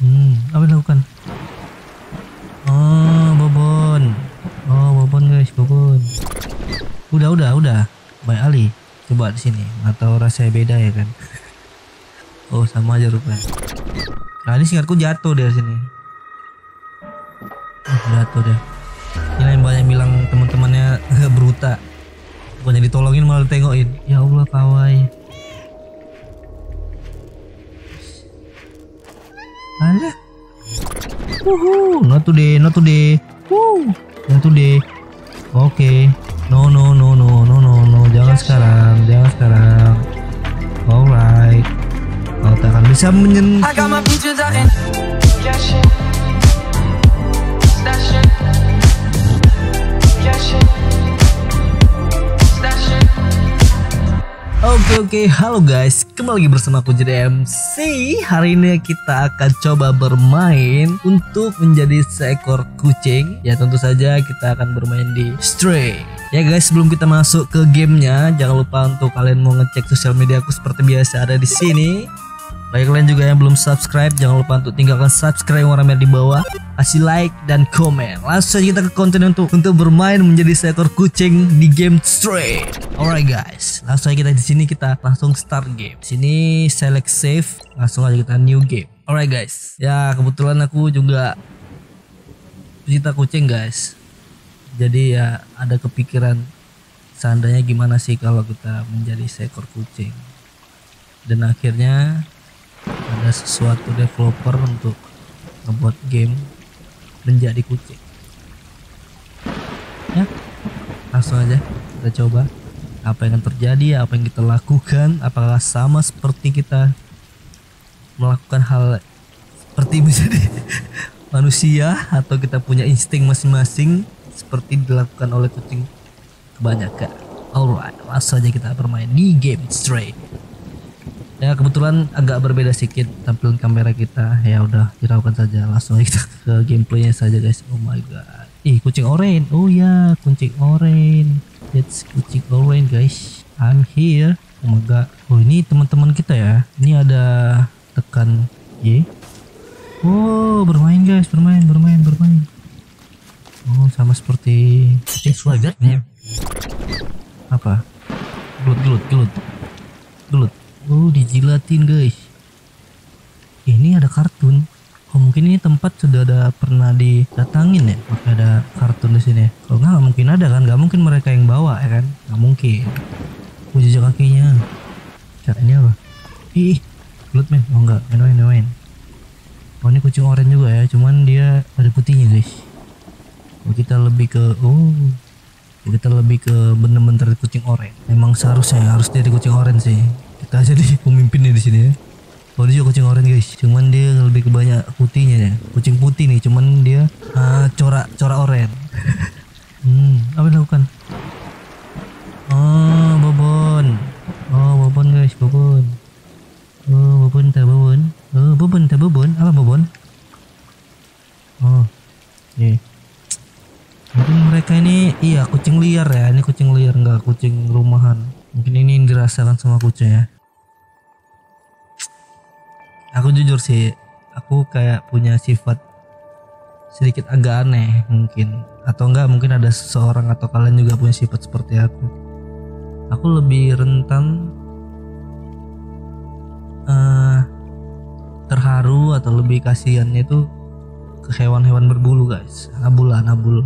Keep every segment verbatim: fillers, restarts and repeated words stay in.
Hmm, apa yang dilakukan? Oh, Bobon. Oh, Bobon guys, Bobon. Udah, udah, udah. Baik Ali. Coba di sini. Atau rasanya beda ya kan? Oh, sama aja rupanya. Nah, ini singkatku jatuh dari sini. Oh, jatuh deh. Ini yang banyak bilang teman-temannya agak beruta. Bukannya ditolongin malah ditengokin. Ya Allah, kawaii. Ada. Wuhu, not today, not today. Wuh, not today. Oke. Okay. No, no, no, no, no, no, no. Jangan sekarang, jangan sekarang. Alright. Kau tak akan bisa menyentuh. Oke oke, halo guys, kembali lagi bersama aku jadi M C. Hari ini kita akan coba bermain untuk menjadi seekor kucing. Ya tentu saja kita akan bermain di Stray. Ya guys, sebelum kita masuk ke gamenya, jangan lupa untuk kalian mau ngecek sosial media aku seperti biasa ada di sini. Bagi kalian juga yang belum subscribe, jangan lupa untuk tinggalkan subscribe warna merah di bawah, kasih like dan komen. Langsung saja kita ke konten untuk untuk bermain menjadi seekor kucing di game Stray. Alright guys, langsung aja kita di sini kita langsung start game. Di sini select save, langsung aja kita new game. Alright guys, ya kebetulan aku juga pecinta kucing guys. Jadi ya ada kepikiran seandainya gimana sih kalau kita menjadi seekor kucing. Dan akhirnya ada sesuatu developer untuk membuat game menjadi kucing. Ya, langsung aja kita coba apa yang akan terjadi, apa yang kita lakukan, apakah sama seperti kita melakukan hal seperti misalnya manusia, atau kita punya insting masing-masing seperti dilakukan oleh kucing kebanyakan. Alright, langsung aja kita bermain di game Stray. Ya kebetulan agak berbeda sedikit tampilan kamera kita. Ya udah hiraukan saja, langsung aja kita ke gameplaynya saja guys. Oh my god, ih kucing oranye. Oh ya, kucing oranye. It's kucing oranye guys. I'm here. Oh my god. Oh ini teman-teman kita ya. Ini ada tekan Y. Oh bermain guys, bermain bermain bermain. Oh sama seperti kucing swaggernya. Apa? Gelut gelut gelut gelut. Oh dijilatin guys. Ini ada kartun. Oh mungkin ini tempat sudah ada pernah didatangin ya. Maka ada kartun di sini. Kalau nggak mungkin ada kan? Nggak mungkin mereka yang bawa ya kan? Nggak mungkin. Oh jejak kakinya. Cara ini apa? Ih, gelut men. Oh enggak, main main main. Oh ini kucing oranye juga ya. Cuman dia ada putihnya guys. Oh kita lebih ke oh kita lebih ke bener-bener kucing oranye. Memang seharusnya harus jadi kucing oranye sih. Kita jadi pemimpinnya di sini ya. Oh dia juga kucing oranye guys, cuman dia lebih ke banyak putihnya ya. Kucing putih nih, cuman dia uh, corak corak oranye. Hmm, apa yang dilakukan? Oh Bobon, oh Bobon guys, Bobon. Oh Bobon tak Bobon, oh Bobon tak Bobon, apa Bobon? Oh, nih. Mungkin mereka ini iya kucing liar ya, ini kucing liar nggak kucing rumahan. Mungkin ini yang dirasakan sama kucing ya. Aku jujur sih, aku kayak punya sifat sedikit agak aneh mungkin, atau enggak mungkin ada seseorang atau kalian juga punya sifat seperti aku. Aku lebih rentan uh, terharu atau lebih kasihannya itu ke hewan-hewan berbulu guys, nabul lah nabul.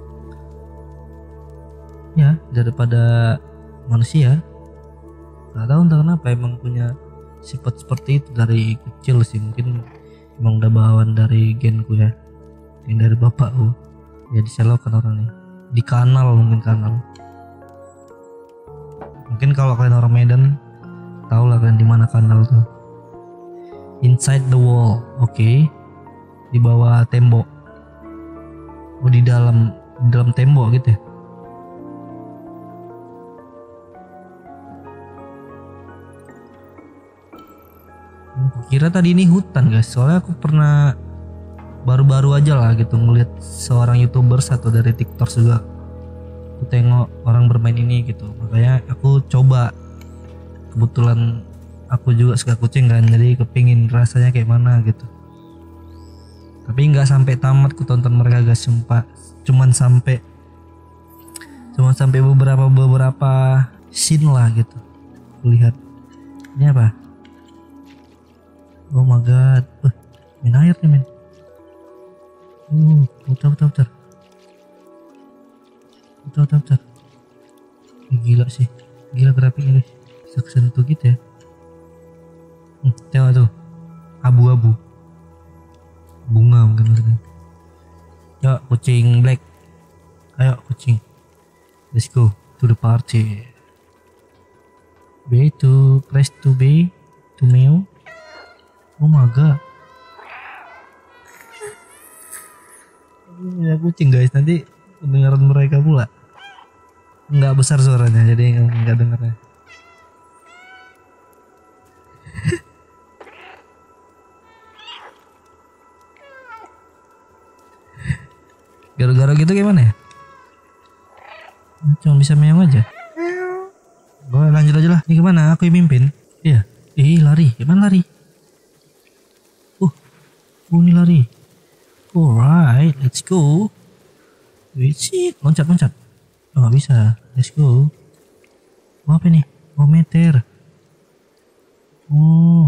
Ya daripada manusia. Gak tahu entah kenapa emang punya sifat seperti itu dari kecil sih. Mungkin emang udah bawaan dari genku ya, yang dari bapakku ya, diselokan orangnya di kanal. Mungkin kanal, mungkin kalau kalian orang Medan tahu lah kalian di mana kanal tuh. Inside the wall. Oke, okay. Di bawah tembok. Oh di dalam di dalam tembok gitu ya. Kira tadi ini hutan guys, soalnya aku pernah baru-baru aja lah gitu ngeliat seorang youtuber atau dari TikTok juga. Aku tengok orang bermain ini gitu, makanya aku coba. Kebetulan aku juga suka kucing kan, jadi kepingin rasanya kayak mana gitu. Tapi nggak sampai tamat ku tonton mereka guys, sumpah. Cuman sampai cuman sampai beberapa beberapa scene lah gitu. Lihat ini apa? Oh my god, uh, main air nih men. Uh, putar putar putar. Putar putar putar. Gila sih, gila grafiknya guys. Bisa kesentuh gitu ya. Hmm, tengok tuh, abu-abu. Bunga mungkin maksudnya. Yuk kucing black, ayo kucing, let's go to the party. B to press to B to meow. Oh my god, ya kucing guys, nanti kedengaran mereka pula. Nggak besar suaranya jadi nggak dengarnya. Gara-gara gitu gimana ya? Cuma bisa meong aja. Boleh lanjut aja lah. Ini gimana? Aku yang mimpin. Iya. Ih lari. Gimana lari? Uh, uh ini lari. Alright, let's go. Wih, loncat loncat. Oh nggak bisa. Let's go. Oh, apa nih? Oh meter. Oh.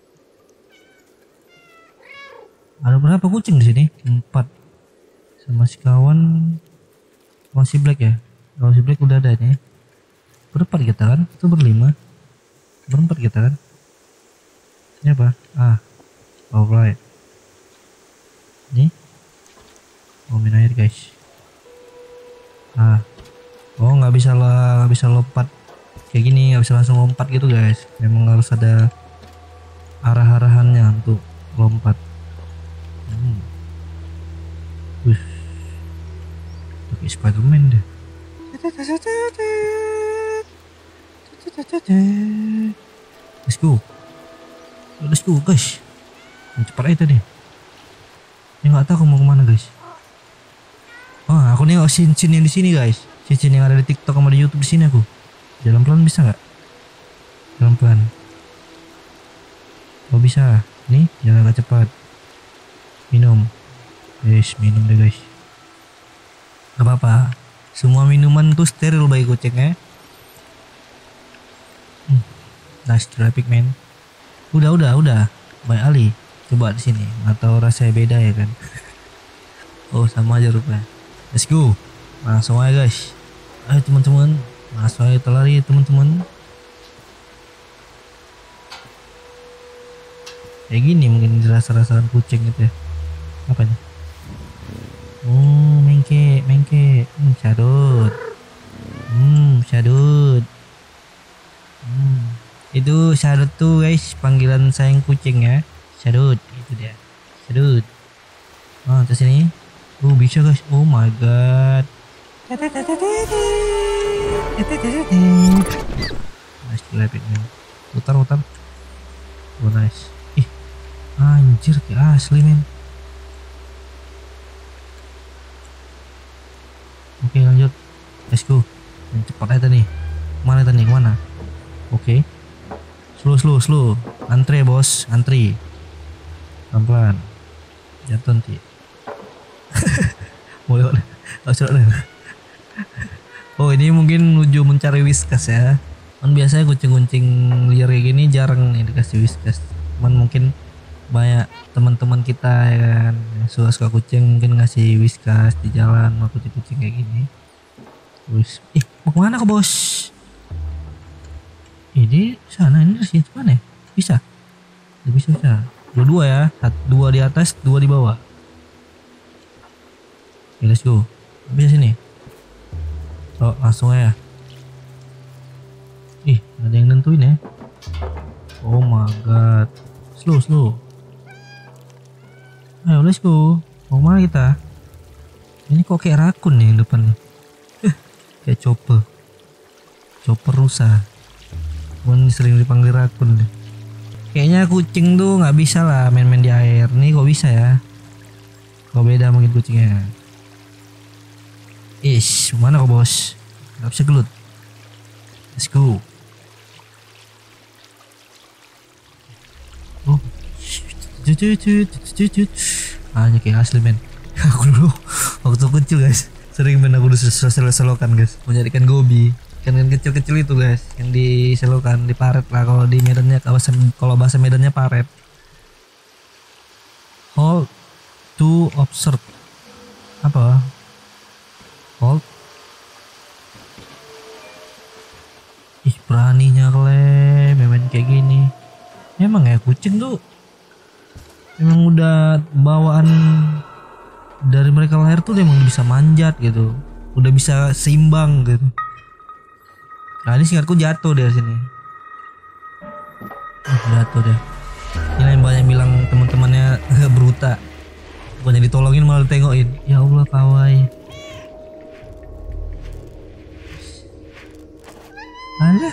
Ada berapa kucing di sini? Empat. Sama si kawan masih black ya. Kalau si black udah ada nih. Berempat kita kan? Itu berlima. Berempat kita kan? Ini apa? Ah, alright. Ini oh main air guys. Ah, oh nggak bisa lah, nggak bisa lompat kayak gini, nggak bisa langsung lompat gitu guys. Memang harus ada arah-arahannya untuk lompat. Hmm. Wih, pakai Spiderman deh. Let's go, let's go guys. Cepat aja tadi. Ya nggak tahu aku mau kemana guys. Oh, aku nih scene-scene yang di sini guys. Scene yang ada di TikTok sama di YouTube di sini aku. Jalan pelan bisa nggak? Jalan pelan. Oh bisa. Nih jalan agak cepat. Minum. Guys, minum deh guys. Gak apa-apa. Semua minuman tuh steril bagi kucing ya. Hmm. Nice traffic man. Udah udah udah. Baik Ali. Coba di sini. Atau rasanya beda ya kan? Oh sama aja rupanya. Let's go. Langsung aja guys. Ayo teman-teman. Langsung aja lari teman-teman. Kayak gini mungkin rasa-rasaan kucing gitu ya. Apa nih? Oh, mengke, mengke, hmm, sadut, hmm, sadut, hmm, itu sadut tuh guys, panggilan sayang kucing ya, sadut, itu dia, sadut. Oh, terus ini, oh bisa guys, oh my god, nice graphic man, putar putar, oh nice, ih, anjir kayak asli men. Oke lanjut, let's go. Yang cepat aja nih. Mana tadi? Kemana? Oke. Slow slow slow. Antre bos, antri. Pelan pelan. Jatuh nanti. Boleh boleh. Oh ini mungkin menuju mencari whiskas ya. Kan biasanya kucing-kucing liar kayak gini jarang nih dikasih whiskas. Cuman mungkin banyak teman-teman kita ya kan suka-suka kucing mungkin ngasih whiskas di jalan sama kucing-kucing kayak gini. Terus ih mau kemana kok bos? Ini sana ini sih mana ya? Bisa? Gak bisa bisa. Dua-dua ya, dua di atas, dua di bawah. Oke, let's go. Bisa sini. Oh langsung aja. Ih ada yang nentuin ya. Oh my god. Slow slow. Ayo let's go. Mau mana kita? Ini kok kayak rakun nih yang depan nih. Kayak chopper. Chopper rusa. Cuman sering dipanggil rakun deh. Kayaknya kucing tuh nggak bisa lah main-main di air. Nih kok bisa ya? Kok beda mungkin kucingnya. Ish, mana kok bos? Gak bisa gelut. Let's go. Oh. hanya kayak asli men. Aku dulu waktu kecil guys sering main aku dulu selo-selokan guys, mencarikan gobi ikan kecil-kecil itu guys yang diselokan di paret lah, kalau di medannya kawasan, kalau bahasa medannya paret. Hold to observe apa? Hold. Ih beraninya kalian main kayak gini. Emang ya kucing tuh emang udah bawaan dari mereka lahir tuh emang bisa manjat gitu, udah bisa seimbang gitu. Nah ini singkatku jatuh dari sini. Oh, jatuh deh. Ini yang banyak bilang teman-temannya beruta, bukannya ditolongin malah ditengokin. Ya Allah kawaii. Ada.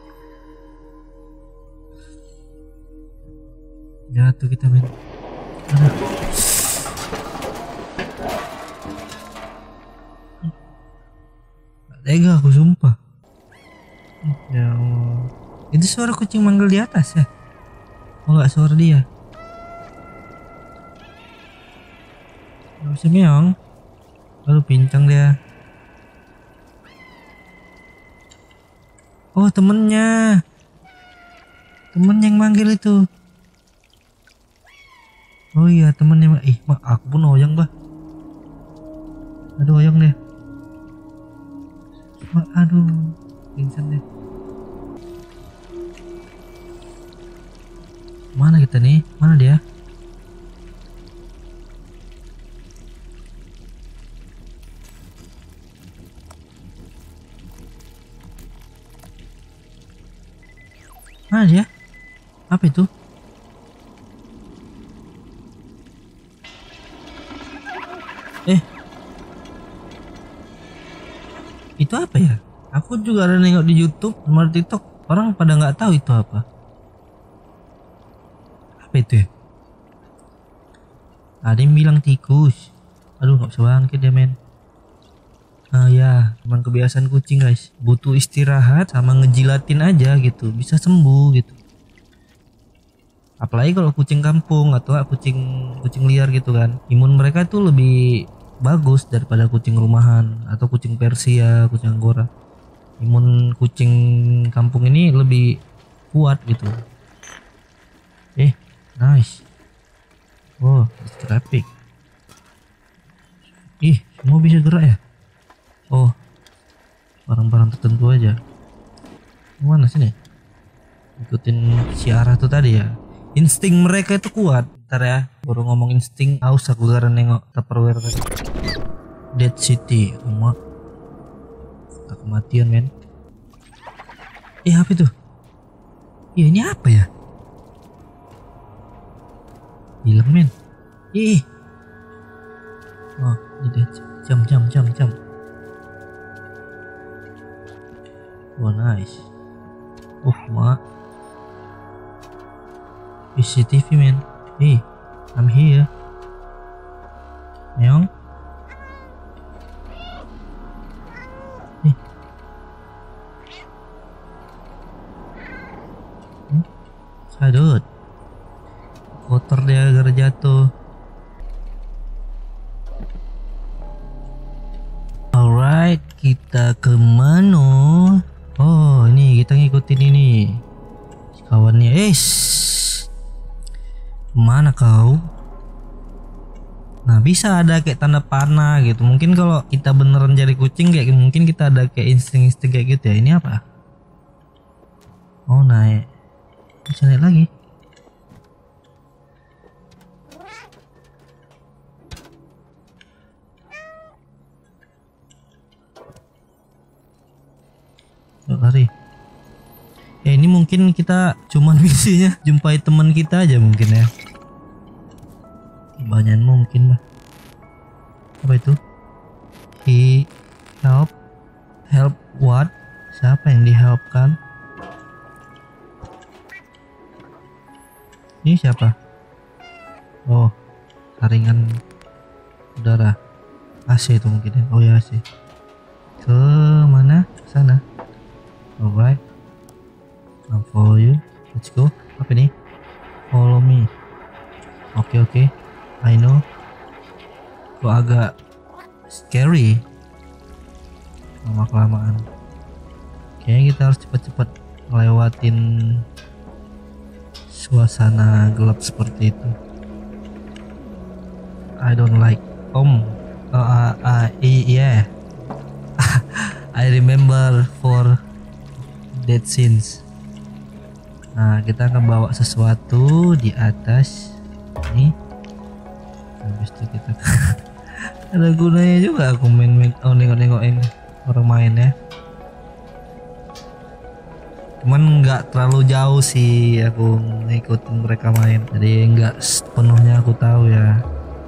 Jatuh kita men. Ada. Tega aku sumpah. Ya Allah. Itu suara kucing manggil di atas ya? Oh enggak, suara dia. Gak bisa meong. Lalu pincang dia. Oh temennya. Temen yang manggil itu. Oh iya temennya. Ih mak aku pun oyang bah. Aduh oyang deh. Aduh, pingsan deh. Mana kita nih? Mana dia? Mana dia? Apa itu? Eh. Itu apa ya? Aku juga ada nengok di YouTube sama di TikTok, orang pada nggak tahu itu apa. Apa itu ya? Ada yang bilang tikus. Aduh nggak bisa bangkit ya men. Ah ya, cuman kebiasaan kucing guys, butuh istirahat sama ngejilatin aja gitu, bisa sembuh gitu. Apalagi kalau kucing kampung atau kucing kucing liar gitu kan, imun mereka tuh lebih bagus daripada kucing rumahan atau kucing Persia, kucing Angora. Imun kucing kampung ini lebih kuat gitu. Eh, nice. Oh, traffic. Ih, semua bisa gerak ya? Oh, barang-barang tertentu aja. Mana sini? Ikutin si arah tuh tadi ya. Insting mereka itu kuat. Ntar ya, baru ngomong insting, aus aku gara nengok Tupperware tadi. Dead City, emak. Tak kematian men. Eh apa itu? Ya ini apa ya? Hilang men. Ih. Oh, ini dia jam jam jam jam. Wah nice. Oh mak. C C T V man. Hey, I'm here. Meong. Nih. Hmm? Sadut. Kotor dia gara jatuh. Alright, kita kemana? Oh, ini kita ngikutin ini. Kawannya, eh. Mana kau? Nah bisa ada kayak tanda panah gitu. Mungkin kalau kita beneran jadi kucing kayak mungkin kita ada kayak insting-insting kayak gitu ya. Ini apa? Oh naik. Bisa naik lagi. Yuk lari. Ya ini mungkin kita cuman misinya jumpai teman kita aja mungkin ya. Banyak mungkin lah. Apa itu? He help. Help what? Siapa yang dihelpkan? Ini siapa? Oh, saringan udara. A C itu mungkin ya. Oh ya A C. Ke mana? Sana. Alright. I'll follow you. Let's go. Apa nih? Follow me. Oke okay, oke. Okay. I know. Kok agak scary lama kelamaan. Kayaknya kita harus cepat-cepat ngelewatin suasana gelap seperti itu. I don't like Om. Oh, uh, uh, yeah. I remember for that scenes. Nah, kita akan bawa sesuatu di atas ini. Habis itu kita ada gunanya juga aku main-main, oh nengok-nengokin orang main ya. Cuman nggak terlalu jauh sih aku ngikutin mereka main, jadi nggak sepenuhnya aku tahu ya.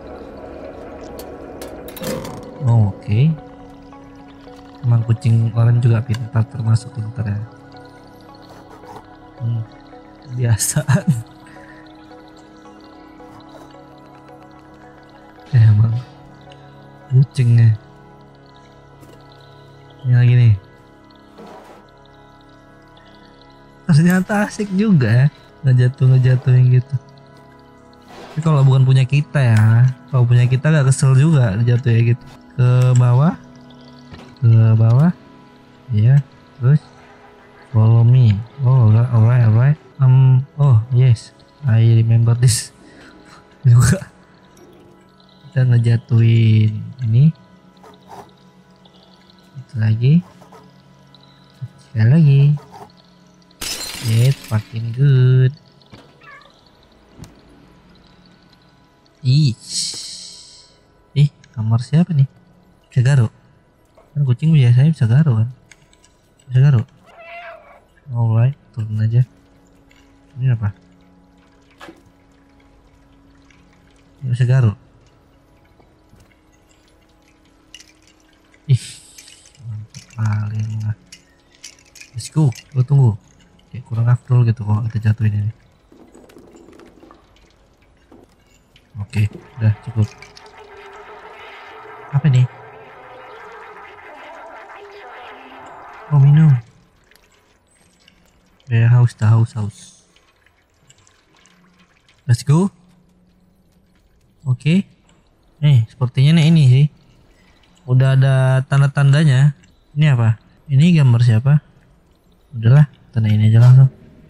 Oh, oke, okay. Emang kucing orang juga pintar, termasuk pintar ya. Hmm, biasaan. Ya emang kucingnya. Ini lagi nih. Ternyata asik juga ya ngejatuh ngejatuhin gitu. Tapi kalau bukan punya kita ya, kalau punya kita gak kesel juga jatuh ya gitu. Ke bawah, ke bawah, ya. Terus follow me. Oh, alright, alright. Um, oh yes, I remember this. Juga kita ngejatuhin ini. Itu lagi, sekali lagi. It's fucking good. Ih, ih, kamar siapa nih? Bisa garuk. Kan kucing biasanya bisa garuk kan? Bisa garuk. Alright, turun aja. Ini apa? Ini bisa garuk. Ih, mantap kali lah. Let's go, gue tunggu. Kayak kurang afdol gitu kalau kita jatuhin ini. Oke, udah cukup. Apa nih? Oh, minum. Ya, haus, dah haus, haus. Let's go. Oke. Nih, sepertinya nih ini sih. Udah ada tanda-tandanya. Ini apa? Ini gambar siapa? Udahlah, tandain aja langsung.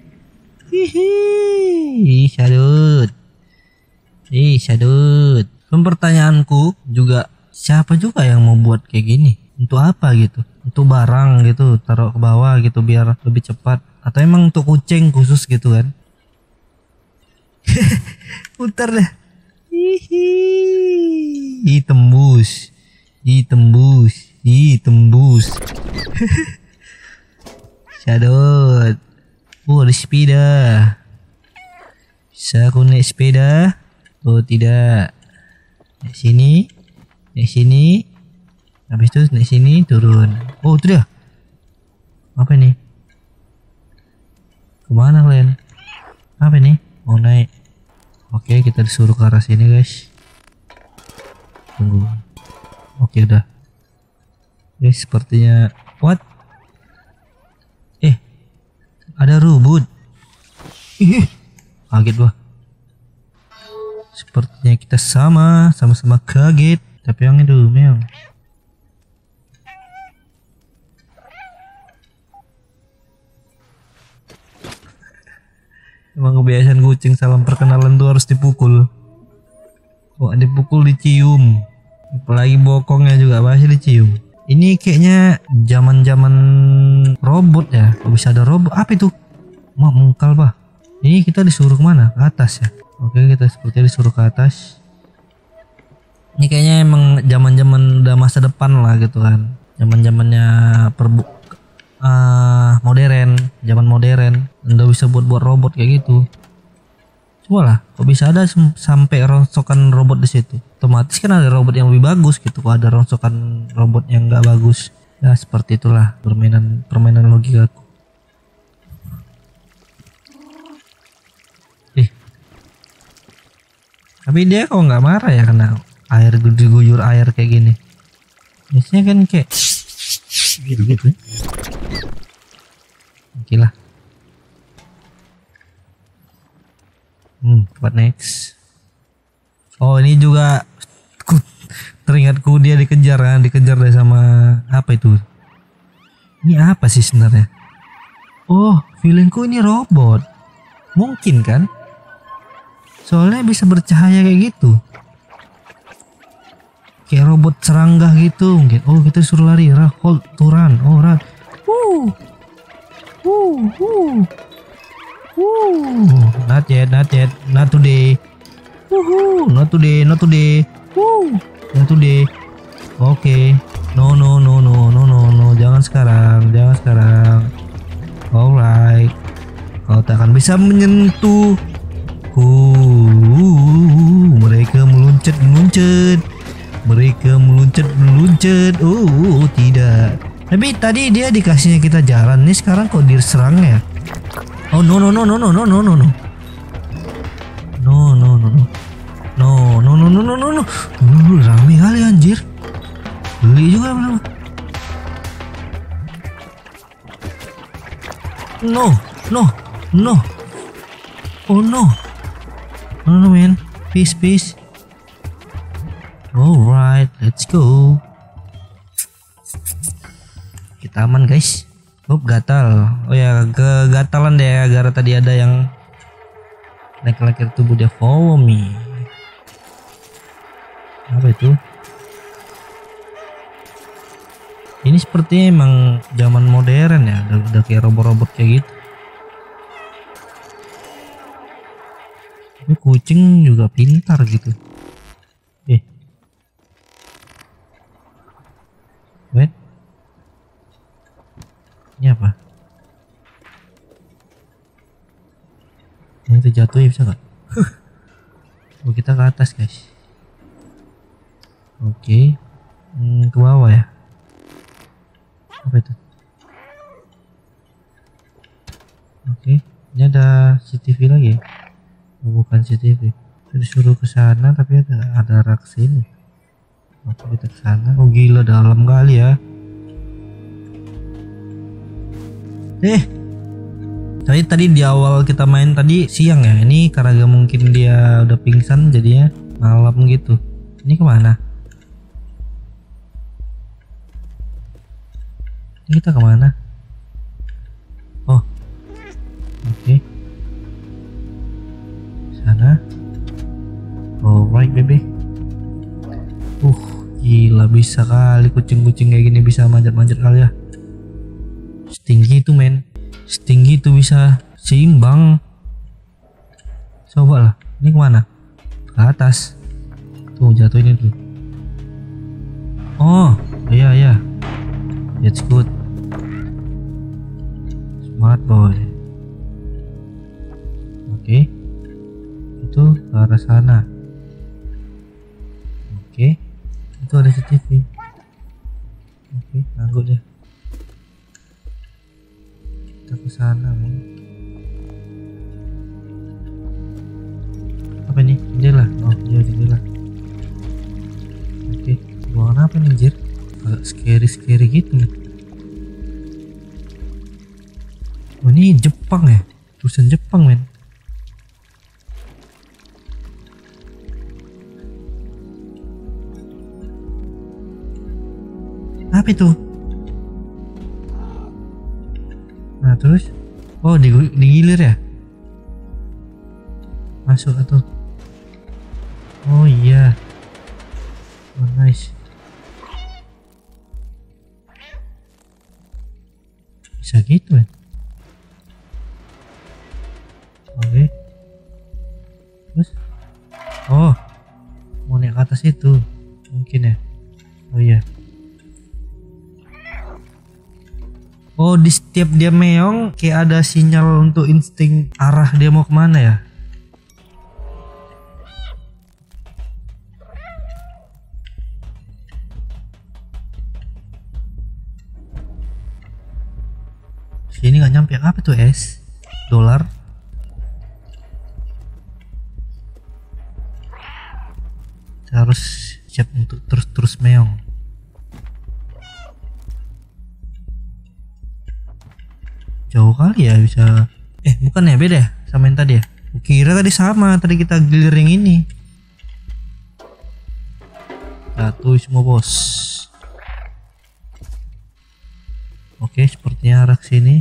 Hihi, sadut. Ih, sadut. Pertanyaanku juga, siapa juga yang mau buat kayak gini? Untuk apa gitu? Untuk barang gitu, taruh ke bawah gitu biar lebih cepat. Atau emang untuk kucing khusus gitu kan? Putar deh. Hihi, tembus. Ih, tembus. Ih, tembus. Sadut. Oh, ada sepeda. Bisa aku naik sepeda? Oh tidak. Naik sini, naik sini. Habis itu naik sini turun. Oh itu dia. Apa ini? Kemana kalian? Apa ini? Mau naik. Oke, kita disuruh ke arah sini guys. Tunggu. Oke udah. Guys, sepertinya what? Eh, ada rubut. Ih, kaget gua. Sepertinya kita sama, sama-sama kaget. Tapi yang itu meong. Emang kebiasaan kucing salam perkenalan tuh harus dipukul. Kok dipukul dicium. Apalagi bokongnya juga masih dicium. Ini kayaknya zaman-zaman robot ya. Kok bisa ada robot? Apa itu? Mak mengkal bah. Ini kita disuruh kemana? Ke atas ya. Oke, kita sepertinya disuruh ke atas. Ini kayaknya emang zaman-zaman udah masa depan lah gitu kan. Zaman-zamannya perbu uh, modern, zaman modern. Udah bisa buat-buat robot kayak gitu. Coba lah, kok bisa ada sampai rongsokan robot di situ? Otomatis kan ada robot yang lebih bagus gitu. Kok ada rongsokan robot yang nggak bagus? Ya seperti itulah permainan permainan logika aku. Tapi dia kok nggak marah ya kena air diguyur air kayak gini. Biasanya kan kayak gitu-gitu. Oke lah. Hmm, what next? Oh ini juga Teringatku dia dikejar kan, dikejar deh sama apa itu? Ini apa sih sebenarnya? Oh, feelingku ini robot. Mungkin kan? Soalnya bisa bercahaya kayak gitu. Kayak robot serangga gitu mungkin. Oh, kita disuruh lari. Hold to run. Oh, run. Wuh. Wuh, wuh. Wuh. Not yet, not yet. Not today. Wuhu, not today, not today. Wuh. Not today. Oke. Okay. No, no, no, no, no, no, no. Jangan sekarang, jangan sekarang. Alright. Kau tak akan bisa menyentuh. Uh, mereka meluncur, meluncur. Mereka meluncur, meluncur. Oh, tidak. Tapi tadi dia dikasihnya kita jalan. Nih sekarang kok diserang ya? Oh, no, no, no, no, no, no, no, no. No, no, no, no. No, no, no, no, no, no, no. Uh, rame kali anjir. Beli juga belum. No, no, no. Oh no. No, no, man. Peace, peace. Alright, let's go. Kita aman, guys. Oh, gatal. Oh ya, kegatalan deh gara tadi ada yang naik-naik tubuh dia. Follow me. Apa itu? Ini sepertinya emang zaman modern ya, udah, udah kayak robot-robot kayak gitu. Ini kucing juga pintar gitu. Eh, wait, ini apa? Ini itu jatuh ya, bisa nggak? Oh, kita ke atas guys. Oke, okay. hmm, ke bawah ya. Apa itu? Oke, okay. Ini ada C C T V lagi. Oh, bukan C C T V. Itu disuruh ke sana tapi ada ada rak sini. Oke, kita ke sana. Oh gila, dalam kali ya. Eh, tadi tadi di awal kita main tadi siang ya. Ini karena gak mungkin dia udah pingsan jadinya malam gitu. Ini kemana? Ini kita kemana? Oh, oke. Okay. Sana. Alright, baby. Uh, gila bisa kali kucing-kucing kayak gini bisa manjat-manjat kali ya. Setinggi itu, men. Setinggi itu bisa seimbang. Coba lah. Ini kemana? Ke atas. Tuh, jatuh ini tuh. Oh, iya iya. That's good. Smart boy. Oke. Okay. Itu ke arah sana. Oke. Okay. Itu ada C C T V. Oke, okay, nanggut deh. Kita ke sana, men. Apa ini? Jendela. Oh, iya jendela. Oke, okay. Ruangan apa nih, anjir? Agak scary-scary gitu nih. Oh, ini Jepang ya? Tulisan Jepang, men. Apa itu? Nah terus, oh digilir ya? Masuk atau? Oh iya. Oh nice. Bisa gitu kan? Oke. Okay. Terus? Oh, mau naik ke atas itu mungkin ya? Oh iya. Oh, di setiap dia meong kayak ada sinyal untuk insting arah dia mau kemana ya? Sini nggak nyampe. Apa tuh es? Dolar? Kita harus siap untuk terus-terus meong. Jauh kali ya bisa. Eh bukan ya, beda ya sama yang tadi ya. Kira tadi sama, tadi kita gilir yang ini. Kita tuh semua bos. Oke, sepertinya arah sini.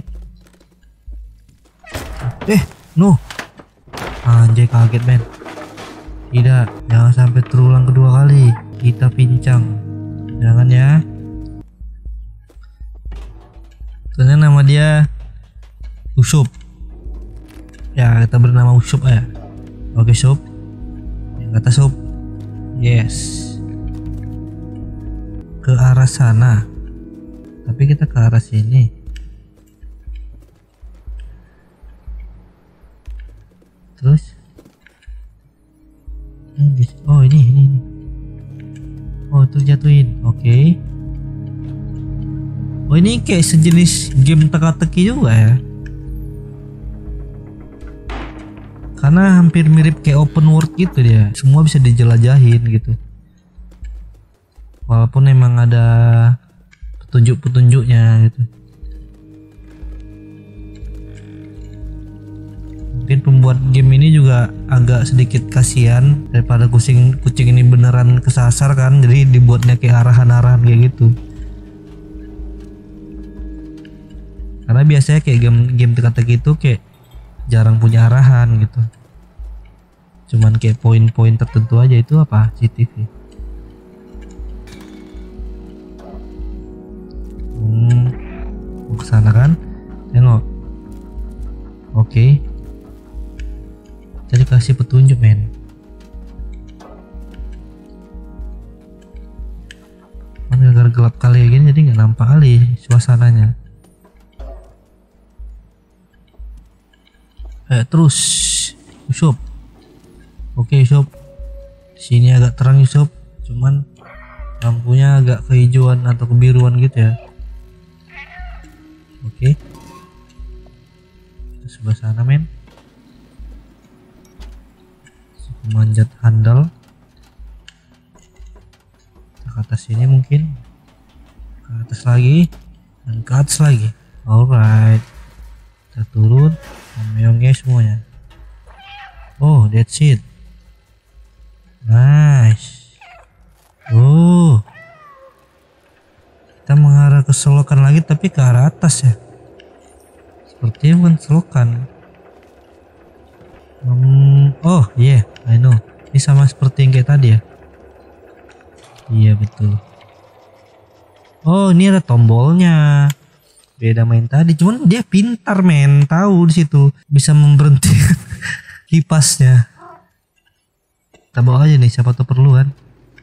Eh, no. Anjay, kaget men. Tidak, jangan sampai terulang kedua kali. Kita pincang. Jangan ya. Ternyata nama dia Usup. Ya, kita bernama Usup ya. Oke, Sup. Yang kata Sup. Yes. Ke arah sana. Tapi kita ke arah sini. Terus oh ini ini, ini. Oh terus jatuhin. Oke. Okay. Oh ini kayak sejenis game teka-teki juga ya. Karena hampir mirip kayak open world gitu dia. Semua bisa dijelajahin gitu. Walaupun emang ada petunjuk-petunjuknya gitu. Mungkin pembuat game ini juga agak sedikit kasihan daripada kucing kucing ini beneran kesasar kan, jadi dibuatnya kayak arahan-arahan kayak gitu. Karena biasanya kayak game game teka-teki itu kayak jarang punya arahan gitu. Cuman kayak poin-poin tertentu aja. Itu apa? C C T V. Hmm, mau kesana kan? Tengok. Oke. Okay. Jadi kasih petunjuk men. Mana gara gelap kali gini jadi nggak nampak kali suasananya. Eh terus Yusuf. Oke Yusuf. Sini agak terang Yusuf. Cuman lampunya agak kehijauan atau kebiruan gitu ya. Oke. Kita sebelah sana men. Manjat handal ke atas sini, mungkin ke atas lagi dan ke atas lagi. Alright, kita turun memeongnya semuanya. Oh that's it, nice. Oh kita mengarah ke selokan lagi tapi ke arah atas ya, sepertinya bukan selokan. Hmm, oh iya, yeah, I know. Ini sama seperti yang kayak tadi ya. Iya betul. Oh ini ada tombolnya. Beda main tadi. Cuman dia pintar men, tahu di situ bisa memberhentikan kipasnya. Kita bawa aja nih, siapa tuh perlu kan.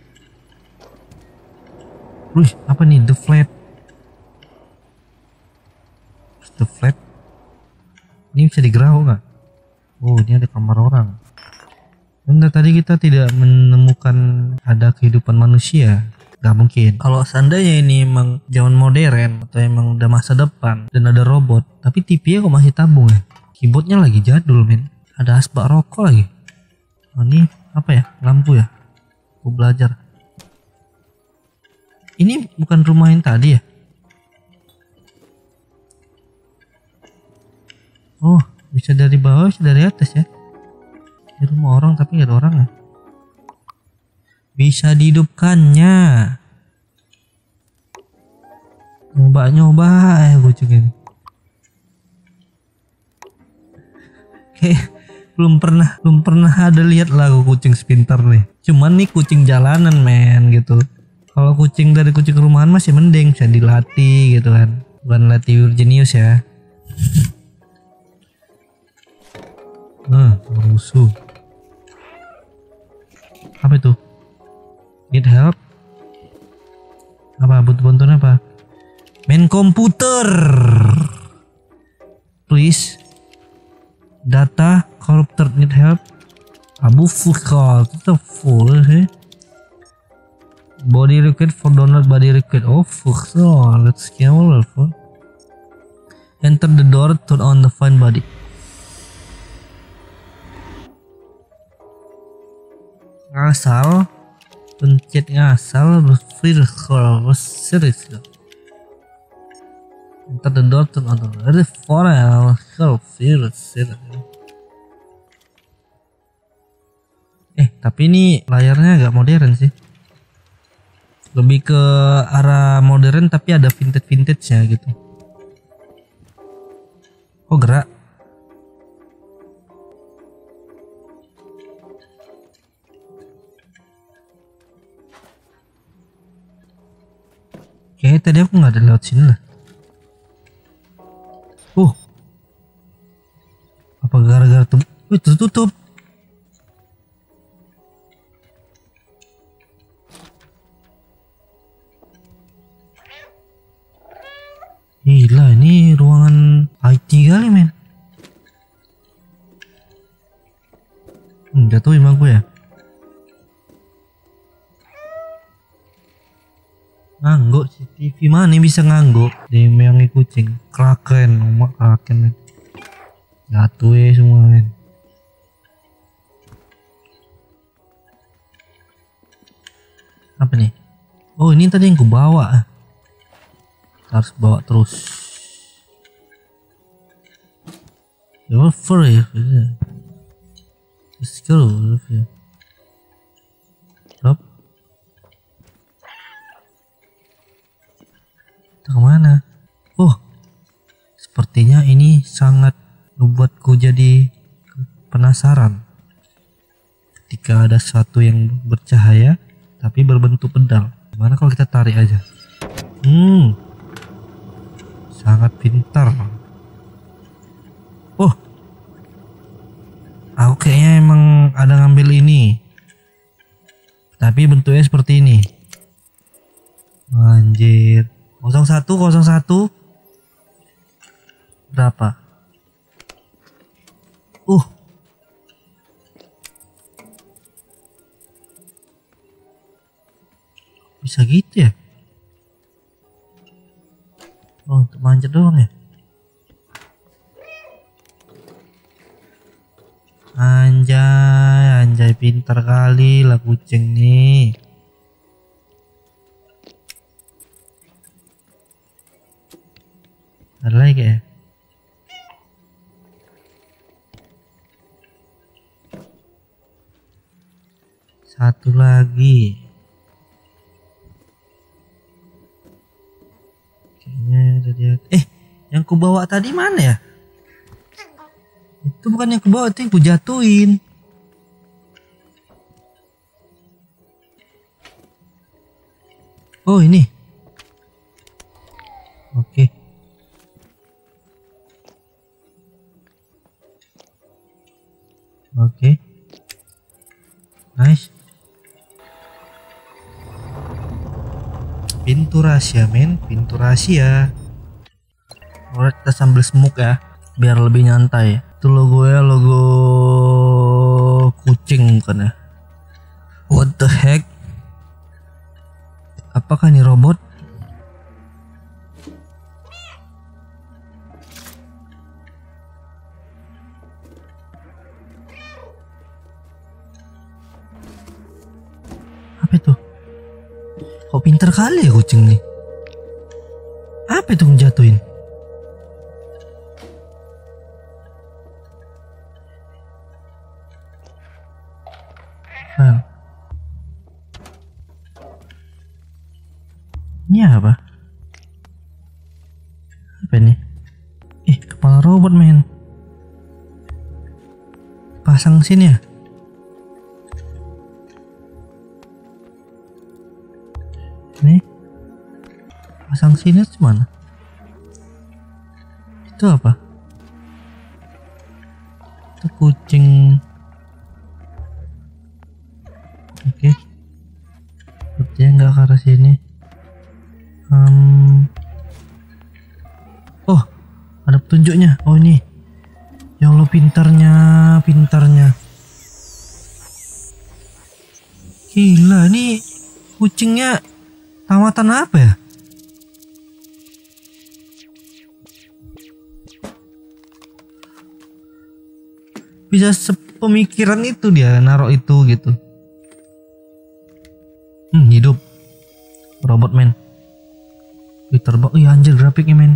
Wih, apa nih? The flat. The flat. Ini bisa digerau nggak? Oh ini ada kamar orang. Benda tadi kita tidak menemukan ada kehidupan manusia. Gak mungkin. Kalau seandainya ini emang zaman modern atau emang udah masa depan dan ada robot, tapi T V-nya kok masih tabung ya? Keyboardnya lagi jadul men. Ada asbak rokok lagi. Oh, ini apa ya? Lampu ya? Aku belajar. Ini bukan rumah yang tadi ya? Oh bisa dari bawah, bisa dari atas ya. Di rumah orang tapi nggak ada orang ya. Bisa dihidupkannya. Nyoba-nyoba ya kucing ini. Kayak belum pernah belum pernah ada lihat lah kucing sepintar nih. Cuman nih kucing jalanan men gitu. Kalau kucing dari kucing rumahan masih mending, bisa dilatih gitu kan. Bukan latih jenius ya. Nah, musuh. Apa itu? Need help? Apa butuh bantuan apa? Main komputer. Please. Data corrupted, need help. Abu full, itu full sih. Body record for download body record. Oh fuck, so let's scan all phone. Enter the door, turn on the find body. Ngasal, pencet ngasal, berfirqah, series. Enter the door, turn on the foreign, virus. Eh, tapi ini layarnya agak modern sih. Lebih ke arah modern tapi ada vintage-vintage-nya gitu. Oh, gerak. Kayaknya tadi aku nggak ada lewat sini lah. Uh, apa gara-gara tuh? Wih, tertutup. Gila, ini ruangan I T kali men. Hmm, jatuhin bangku ya. Ngangguk C C T V mana bisa ngangguk? Demeangi kucing. Kraken, omak kraken men. Jatuh ya semua men. Apa nih? Oh, ini tadi yang ku bawa. Harus bawa terus. Over ya. Let's go. Drop. Kita kemana? Oh, sepertinya ini sangat membuatku jadi penasaran. Ketika ada sesuatu yang bercahaya tapi berbentuk pedang. Gimana kalau kita tarik aja? Hmm, sangat pintar. Oh, aku kayaknya emang ada ngambil ini, tapi bentuknya seperti ini. Anjir. nol satu nol satu berapa? Uh, bisa gitu ya? Oh, untuk manjat doang ya? Anjay, anjay pintar kali lah kucing nih. Ada lagi ya? Satu lagi. Kayaknya ada dia. Eh, yang ku bawa tadi mana ya? Itu bukan yang ku bawa, itu yang ku jatuhin. Oh, ini. Oke. Oke. Nice. Pintu rahasia men, pintu rahasia. Alright, kita sambil smoke ya, biar lebih nyantai. Itu logo ya, logo kucing bukan ya? What the heck? Apakah ini robot? Apa itu? Kok pinter kali ya kucing nih? Apa itu ngejatuhin? Nah. Ini apa? Apa ini? Ih, kepala robot men. Pasang sini ya? Ini pasang sini mana? Itu apa? Itu kucing. Oke, sepertinya nggak ke arah sini. Um... Oh, ada petunjuknya. Oh ini. Ya Allah, pintarnya, pintarnya. Gila, nih kucingnya tamatan apa ya? Bisa sepemikiran itu dia naruh itu gitu. Hmm, hidup robot men. Wih, terbang. Ih, anjir grafiknya men.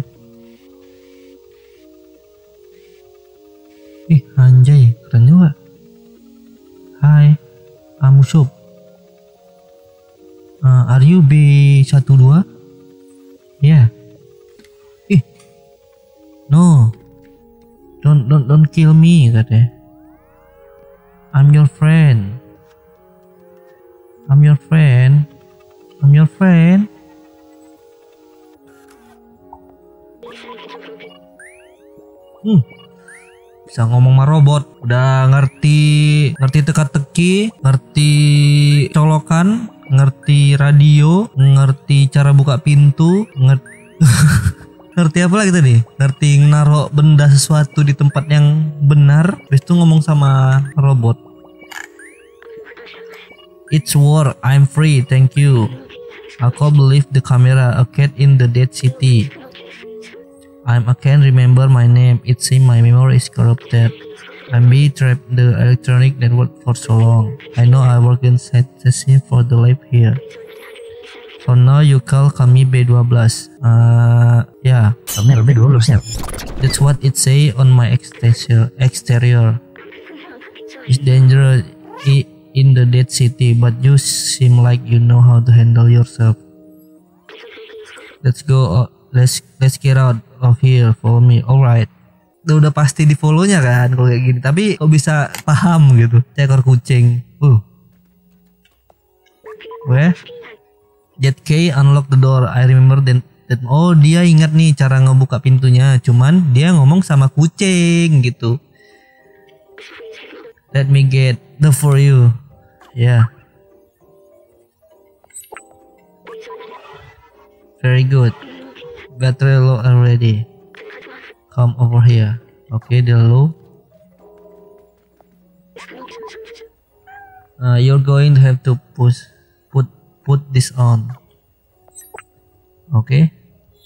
Ih, anjay, keren juga. Hai, kamu sup. Uh, are you B satu dua? Ya. Yeah. Ih. No. Don't don't don't kill me katanya. I'm your friend. I'm your friend. I'm your friend. Hmm. Bisa ngomong sama robot, udah ngerti ngerti teka-teki, ngerti colokan, ngerti radio, ngerti cara buka pintu, ngerti ngerti apa lagi tadi? Ngerti naruh benda sesuatu di tempat yang benar. Habis itu ngomong sama robot. It's war, I'm free, thank you. I can't believe the camera, a cat in the dead city. I'm I can't remember my name. It seems my memory is corrupted. I'm being trapped in the electronic network for so long. I know I work inside the scene for the lab here. So now you call kami B twelve. Uh, yeah. Kami B twelve ya. That's what it say on my exterior. Exterior. It's dangerous in the dead city, but you seem like you know how to handle yourself. Let's go. Uh, let's let's get out of here. Follow me. Alright. Udah, udah pasti di follow-nya kan kalau kayak gini. Tapi kok bisa paham gitu? Ekor kucing. Uh. Weh. Jet K unlock the door. I remember that, that. Oh, dia ingat nih cara ngebuka pintunya. Cuman dia ngomong sama kucing gitu. Let me get the for you. Yeah. Very good. Battery low already. Come over here. Okay, they're low. Uh, you're going to have to push, put, put this on. Okay.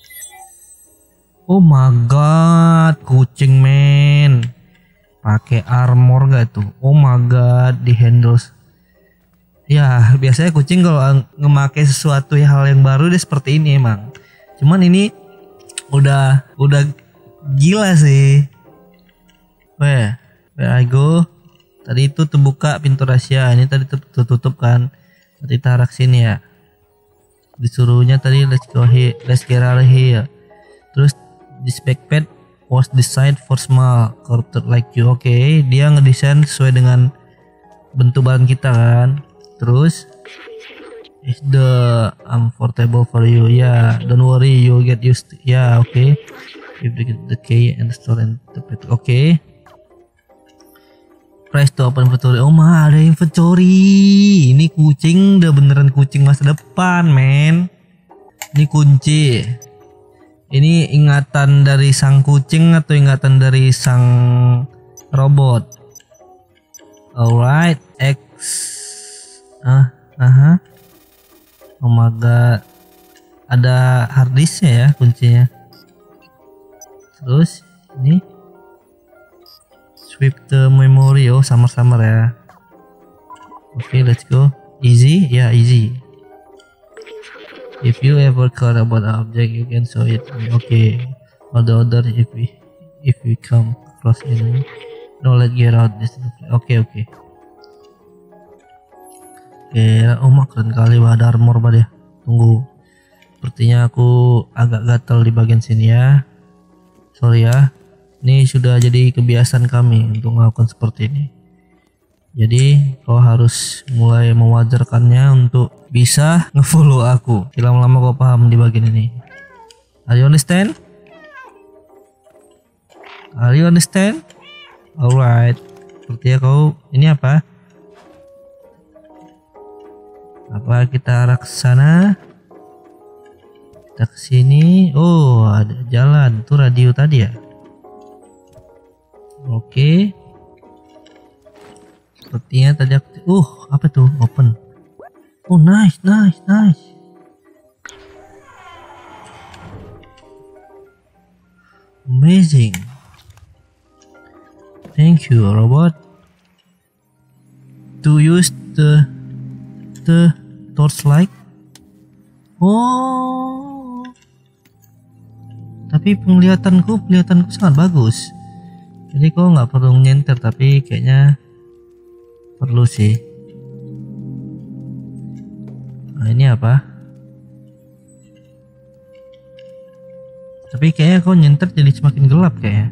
Oh my god, kucing men. Pakai armor gak tuh? Oh my god, di handles. Ya, biasanya kucing kalau ngemakai sesuatu hal yang baru dia seperti ini emang. Cuman ini udah udah gila sih. Weh, where I go? Tadi itu terbuka pintu rahasia, ini tadi tertutup kan. Tadi tarak sini ya. Disuruhnya tadi let's go here, let's get out of here. Terus this backpack was designed for small corrupted like you. Oke, okay, dia ngedesain sesuai dengan bentuk badan kita kan. Terus is the comfortable for you. Yeah, don't worry, you'll get used to. Yeah, okay. If the, the key and the store and the pet. Okay. Press to open inventory. Oh mah, ada inventory. Ini kucing udah beneran kucing masa depan, men. Ini kunci. Ini ingatan dari sang kucing atau ingatan dari sang robot? Alright, X. Ah, aha. Oh my god. Ada harddisknya ya kuncinya. Terus ini sweep the memory. Oh, samar-samar ya. Oke, okay, let's go. Easy? Ya, yeah, easy. If you ever care about an object, you can show it to me. Okay. Or the other if we if we come across enemy. No, let's get out this. Oke, okay, oke. Okay. Oke, okay, oh mak keren kali ada armor pada ya. Tunggu. Sepertinya aku agak gatal di bagian sini ya. Sorry ya. Ini sudah jadi kebiasaan kami untuk melakukan seperti ini. Jadi kau harus mulai mewajarkannya untuk bisa ngefollow aku. Lama-lama kau paham di bagian ini. Are you understand? Are you understand? Alright. Sepertinya kau ini apa? Apa kita arah ke sana? Kita ke sini. Oh, ada jalan. Itu radio tadi ya. Oke. Okay. Sepertinya tadi aku, uh, apa tuh? Open. Oh, nice, nice, nice. Amazing. Thank you, robot. To use the the torchlight. Oh. Tapi penglihatanku, penglihatanku sangat bagus. Jadi kok nggak perlu nyenter, tapi kayaknya perlu sih. Nah, ini apa? Tapi kayaknya kau nyenter jadi semakin gelap kayaknya.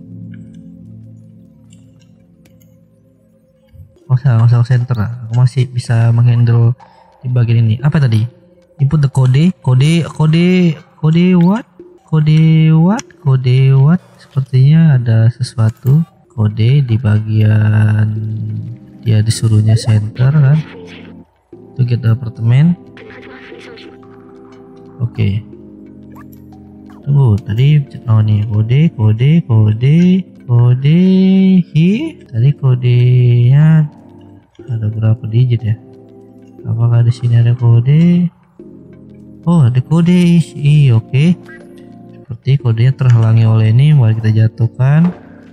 Oh, usah, usah center lah. Aku masih bisa menghandle di bagian ini. Apa tadi? Input the kode, kode, kode, kode what? Kode what? Kode what? Sepertinya ada sesuatu. Kode di bagian dia disuruhnya center kan? To get the apartemen. Oke. Okay. Tunggu, tadi oh nih kode, kode, kode, kode hi. Tadi kodenya ada berapa digit ya? Apakah di sini ada kode? Oh, ada kode i, oke. Okay. Seperti kodenya terhalangi oleh ini, mari kita jatuhkan.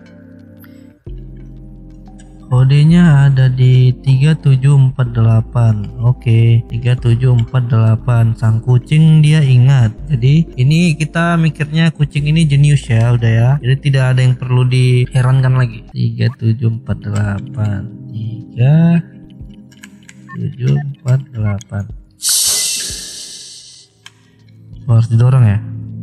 Kodenya ada di tiga tujuh empat delapan. Oke, okay. tiga tujuh empat delapan. Sang kucing dia ingat. Jadi ini kita mikirnya kucing ini jenius ya, udah ya. Jadi tidak ada yang perlu diherankan lagi. tiga tujuh empat delapan. tiga tujuh empat delapan. Oh, harus didorong ya.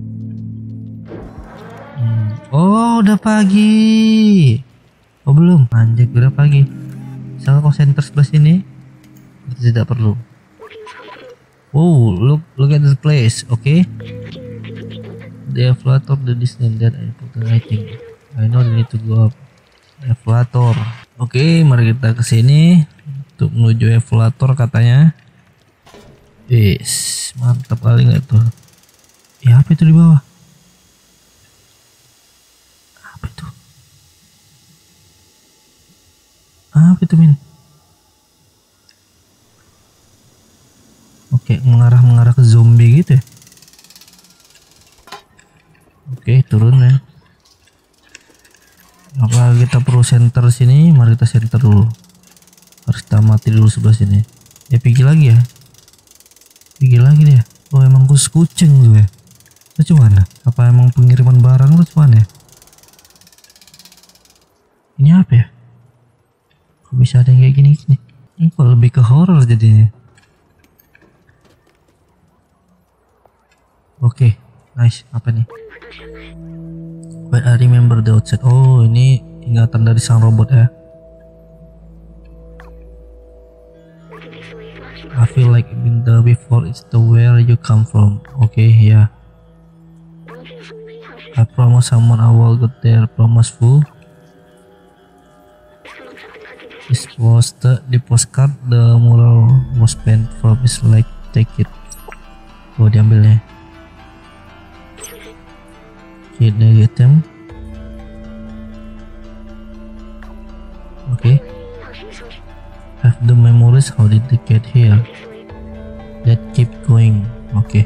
Hmm. Oh, udah pagi. Oh belum, anjir udah pagi. Misalnya kau center sebelah sini, tidak perlu. Oh, look, look at this place, oke? Okay? The elevator, the distance that I put I think. I know they need to go up. Elevator. Oke, okay, mari kita ke sini untuk menuju elevator katanya. Yes, mantap kali nggak tuh? Ya apa itu di bawah? Apa itu? Apa itu min? Oke, mengarah-mengarah ke zombie gitu ya. Oke, turun ya. Apa kita perlu center sini? Mari kita center dulu. Harus kita mati dulu sebelah sini. Ya pergi lagi ya. Pergi lagi dia. Oh emang khusus kucing tuh ya. Itu mana? Apa emang pengiriman barang tuh mana ya? Ini apa ya? Kok bisa ada yang kayak gini gini? Ini kok lebih ke horror jadinya. Oke, okay, nice. Apa nih? But I remember the outside. Oh, ini ingatan dari sang robot ya. I feel like been there before. It's the where you come from. Oke, okay, ya. Yeah. I promise someone I will get there. Promise full. This was the, the postcard, the mural was painted from his like take it. Oh diambil ya. Hit the item. Okay. Have the memories. How did they get here? That keep going. Okay.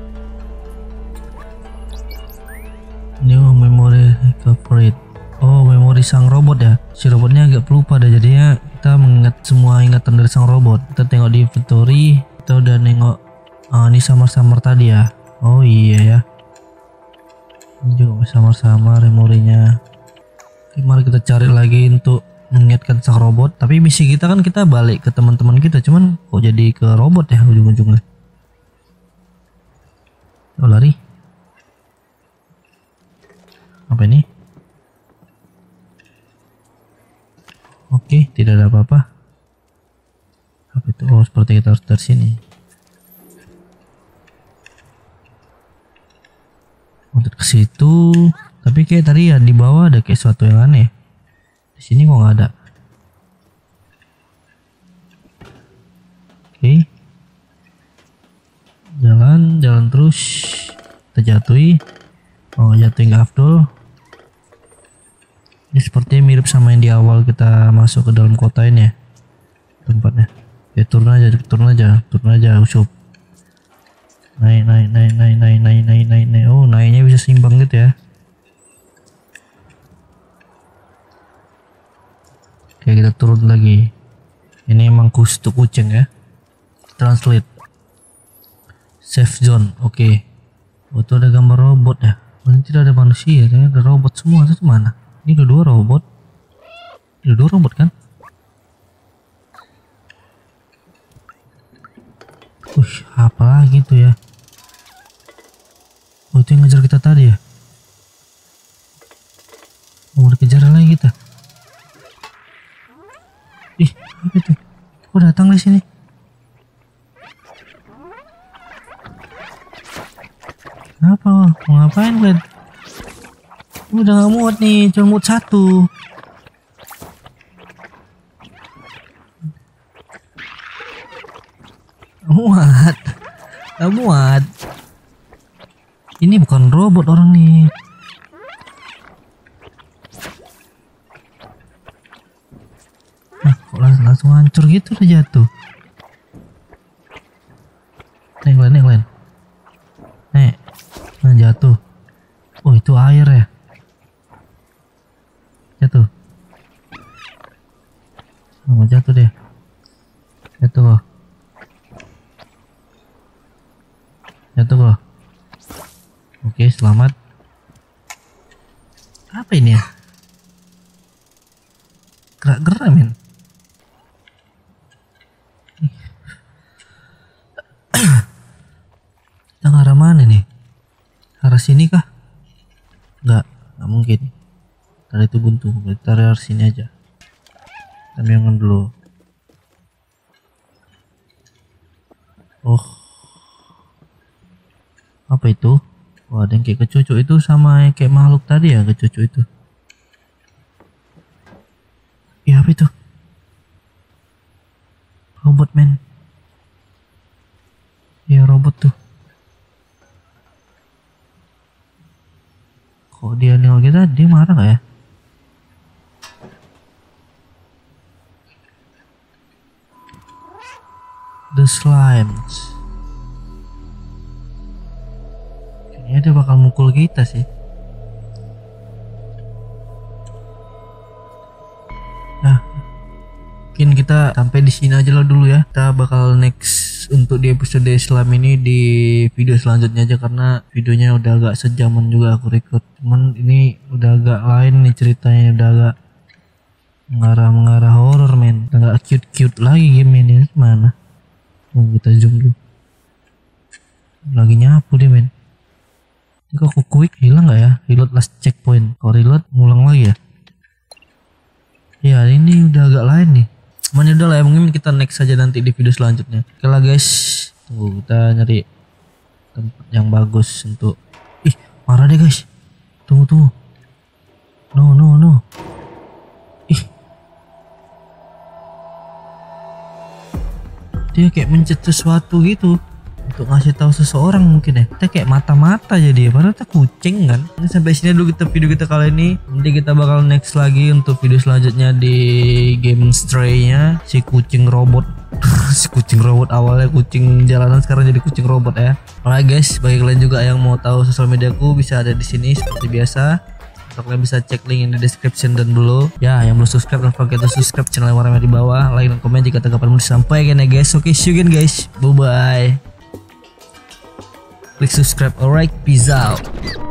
New memory recovered. Oh memori sang robot ya. Si robotnya agak pelupa dah, jadinya kita mengingat semua ingatan dari sang robot. Kita tengok di inventory, kita udah nengok uh, ini samar-samar tadi ya. Oh iya ya, ini juga samar-samar memorinya. Oke, mari kita cari lagi untuk mengingatkan sang robot. Tapi misi kita kan kita balik ke teman-teman kita, cuman kok jadi ke robot ya ujung-ujungnya. Oh lari. Apa ini? Oke, tidak ada apa-apa. Apa itu? Oh, seperti kita harus dari sini. Untuk ke situ. Tapi kayak tadi ya di bawah ada kayak sesuatu yang aneh. Di sini kok nggak ada. Oke. Jalan, jalan terus. Kita jatuhi. Oh, jatuhin ke Afdol. Ini sepertinya mirip sama yang di awal kita masuk ke dalam kota ini ya, tempatnya. Ya turun aja, turun aja, turun aja, usup. Naik, naik, naik, naik, naik, naik, naik, naik, naik. Oh, naiknya bisa seimbang gitu ya. Oke, kita turun lagi. Ini emang khusus untuk kucing ya. Translate. Safe zone, oke. Oh, itu ada gambar robot ya. Oh, ini tidak ada manusia, tapi ada robot semua. Itu mana? Ini ada dua robot. Ada dua robot kan? Wih, apa lagi tuh ya? Oh, itu yang ngejar kita tadi ya? Mau dikejar lagi kita? Ih, apa itu? Kok datang di sini? Kenapa? Mau ngapain, Glenn? Udah gak muat nih, cuma muat satu. Muat, gak muat. Ini bukan robot orang nih. Nah, kok langsung, langsung hancur gitu udah jatuh. Nih, Glenn, nih, Glenn. Nih, nah, jatuh. Oh, itu air ya. Jatuh. Mau jatuh deh. Jatuh kok. Jatuh kok. Oke, selamat. Apa ini ya? Gerak-gerak, men. Kita ke arah mana nih? Arah sini kah? Enggak, enggak mungkin. Tadi itu buntu, kita arah sini aja. Kita yang dulu. Oh, apa itu? Wah, ada yang kayak kecucuk itu sama yang kayak makhluk tadi ya, kecucuk itu. Ya, apa itu? Robot, men. Ya, robot tuh. Kok dia nengok kita, dia marah gak ya? The Slimes. Kayaknya dia bakal mukul kita sih. Nah, mungkin kita sampai di sini aja lah dulu ya. Kita bakal next untuk di episode Slime ini di video selanjutnya aja, karena videonya udah agak sejaman juga aku record. Cuman ini udah agak lain nih ceritanya, udah agak mengarah-mengarah horror, men. Udah agak cute-cute lagi game ini. Mana? Oh, kita zoom dulu. Lagi nyapu deh, men. Ini kok aku quick hilang nggak ya? Reload last checkpoint. Kalau reload ngulang lagi ya? Ya, ini udah agak lain nih. Cuman udah lah ya, mungkin kita next saja nanti di video selanjutnya. Oke lah guys, tunggu kita nyari tempat yang bagus untuk. Ih, marah deh guys. Tunggu tunggu. No no no. Ih, dia kayak mencet sesuatu gitu untuk ngasih tahu seseorang mungkin ya. Kita kayak mata-mata jadi ya, padahal kita kucing kan. Ini sampai sini dulu kita video kita kali ini. Nanti kita bakal next lagi untuk video selanjutnya di game Stray-nya si kucing robot. Si kucing robot, awalnya kucing jalanan sekarang jadi kucing robot ya. Alright guys, bagi kalian juga yang mau tahu sosial mediaku bisa ada di sini seperti biasa. Kalian bisa cek link in the description dan below. Ya, yang belum subscribe don't forget to subscribe channel yang warna di bawah. Like dan komen jika tanggapanmu disampaikan ya guys. Oke, see you again guys. Bye bye. Klik subscribe, alright, peace out.